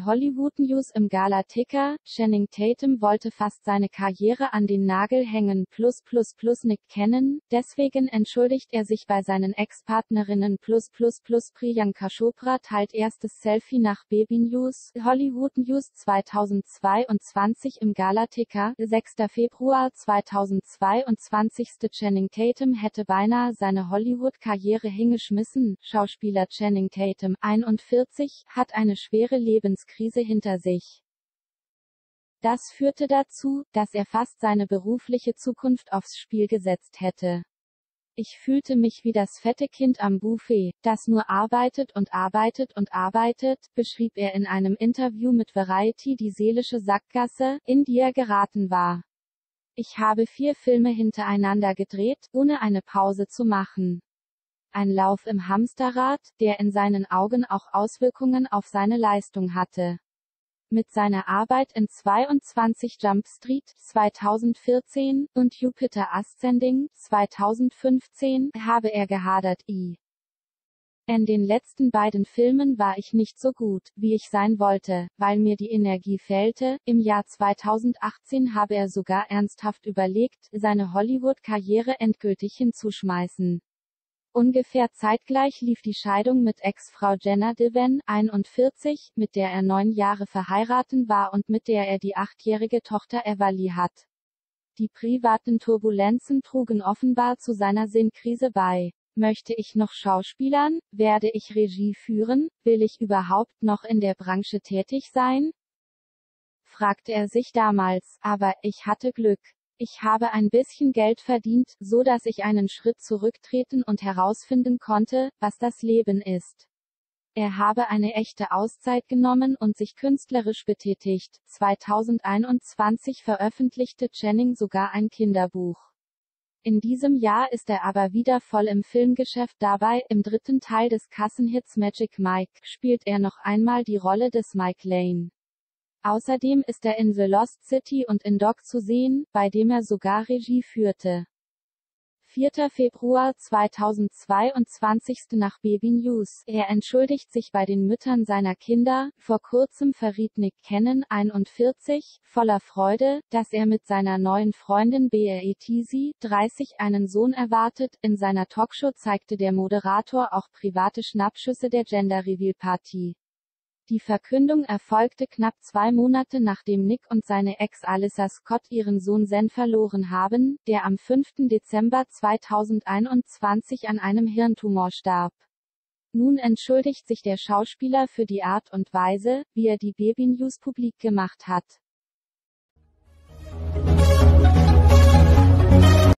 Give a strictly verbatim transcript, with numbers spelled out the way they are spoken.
Die Hollywood News im Gala-Ticker: Channing Tatum wollte fast seine Karriere an den Nagel hängen. Plus plus plus Nick Cannon. Deswegen entschuldigt er sich bei seinen Ex-Partnerinnen. Plus plus plus Priyanka Chopra teilt erstes Selfie nach Baby News. Hollywood News zweitausendzweiundzwanzig im Gala-Ticker: sechster Februar zweitausendzweiundzwanzig. Channing Tatum hätte beinahe seine Hollywood-Karriere hingeschmissen. Schauspieler Channing Tatum, einundvierzig, hat eine schwere Lebenskrise hinter sich. Das führte dazu, dass er fast seine berufliche Zukunft aufs Spiel gesetzt hätte. Ich fühlte mich wie das fette Kind am Buffet, das nur arbeitet und arbeitet und arbeitet, beschrieb er in einem Interview mit Variety die seelische Sackgasse, in die er geraten war. Ich habe vier Filme hintereinander gedreht, ohne eine Pause zu machen. Ein Lauf im Hamsterrad, der in seinen Augen auch Auswirkungen auf seine Leistung hatte. Mit seiner Arbeit in zweiundzwanzig Jump Street zweitausendvierzehn und Jupiter Ascending zweitausendfünfzehn habe er gehadert. I. In den letzten beiden Filmen war ich nicht so gut, wie ich sein wollte, weil mir die Energie fehlte. Im Jahr zweitausendachtzehn habe er sogar ernsthaft überlegt, seine Hollywood-Karriere endgültig hinzuschmeißen. Ungefähr zeitgleich lief die Scheidung mit Ex-Frau Jenna Deven, einundvierzig, mit der er neun Jahre verheiratet war und mit der er die achtjährige Tochter Everly hat. Die privaten Turbulenzen trugen offenbar zu seiner Sinnkrise bei. Möchte ich noch schauspielern? Werde ich Regie führen? Will ich überhaupt noch in der Branche tätig sein? Fragte er sich damals, aber ich hatte Glück. Ich habe ein bisschen Geld verdient, so dass ich einen Schritt zurücktreten und herausfinden konnte, was das Leben ist. Er habe eine echte Auszeit genommen und sich künstlerisch betätigt. zweitausendeinundzwanzig veröffentlichte Channing sogar ein Kinderbuch. In diesem Jahr ist er aber wieder voll im Filmgeschäft dabei. Im dritten Teil des Kassenhits Magic Mike spielt er noch einmal die Rolle des Mike Lane. Außerdem ist er in The Lost City und in Dog zu sehen, bei dem er sogar Regie führte. vierter Februar zweitausendzweiundzwanzig nach Baby News. Er entschuldigt sich bei den Müttern seiner Kinder. Vor kurzem verriet Nick Cannon, einundvierzig, voller Freude, dass er mit seiner neuen Freundin Beatrice, dreißig, einen Sohn erwartet. In seiner Talkshow zeigte der Moderator auch private Schnappschüsse der Gender-Reveal-Party. Die Verkündung erfolgte knapp zwei Monate nachdem Nick und seine Ex Alyssa Scott ihren Sohn Zen verloren haben, der am fünften Dezember zweitausendeinundzwanzig an einem Hirntumor starb. Nun entschuldigt sich der Schauspieler für die Art und Weise, wie er die Baby News publik gemacht hat.